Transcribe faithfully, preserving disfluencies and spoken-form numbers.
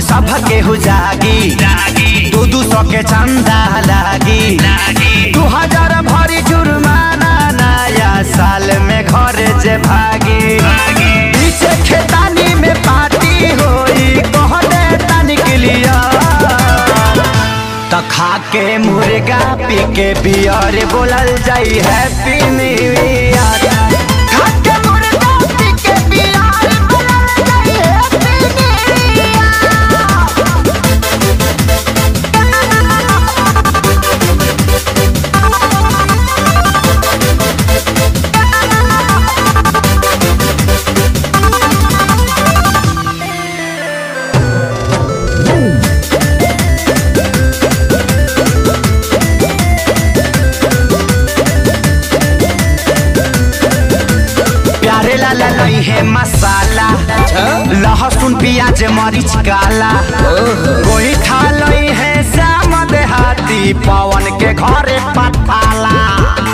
सब केहू जागी, दू दू सौ के चंदा लागी, दू हजार भरी जुर्माना नया साल में घर जे भागी। पीछे खेतानी में पार्टी होई कहने तनिक लिया, तो खा के मुर्गा पी के बियर बोलल जाई हैप्पी न्यू ईयर। ललई है मसाला, लहसुन प्याज मरीच काला, कोई खा लई है श्याम देहाती पवन के घरे पठाला।